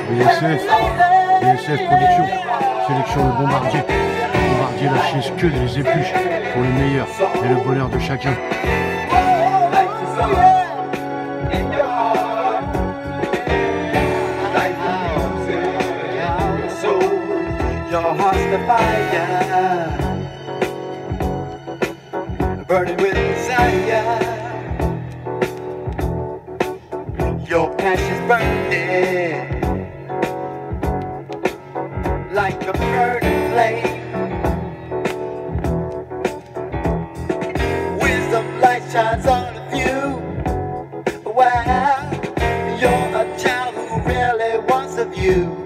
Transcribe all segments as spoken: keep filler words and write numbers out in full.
B S F, B S F Production, sélection le bombardier. Le bombardier la chaise que les épluches pour le meilleur et le bonheur de chacun. Your heart's the fire, burning with desire. Your passion's burning like a burning flame. Wisdom light shines on you. Wow, you're a child who really wants of you.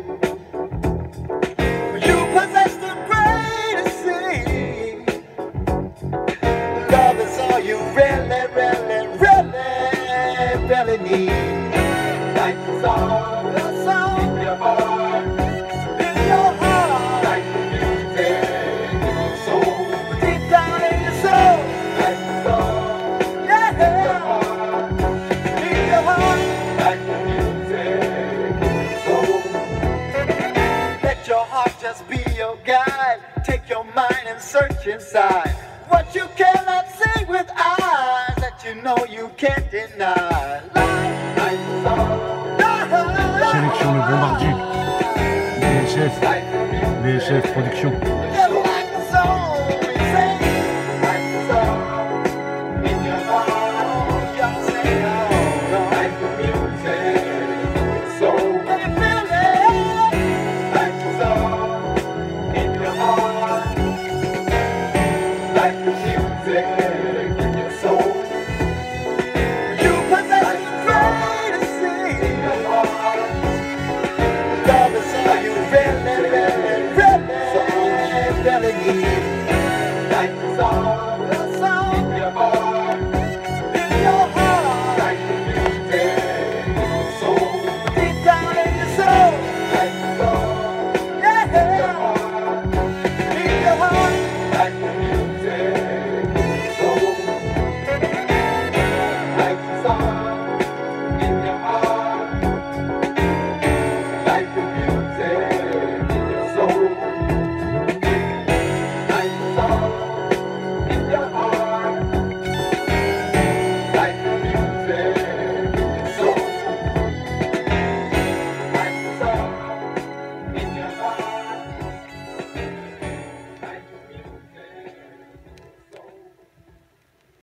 You really, really, really, really need. Like the song, the song in your heart, in your heart. Like the music in your soul, deep down in your soul. Like the song, yeah, in your heart, in your heart. Like the music in your soul. Let your heart just be your guide. Take your mind and search inside. What you cannot see with eyes that you know you can't deny. Sélection le bombardier. B S F, B S F Production. Like the song, the song in your heart, in your heart. Like the music in your soul, deep down in your soul. Like the song, yeah, in your heart, in your heart. Like the music in your soul. Like the song in your heart, like the music in your soul. Like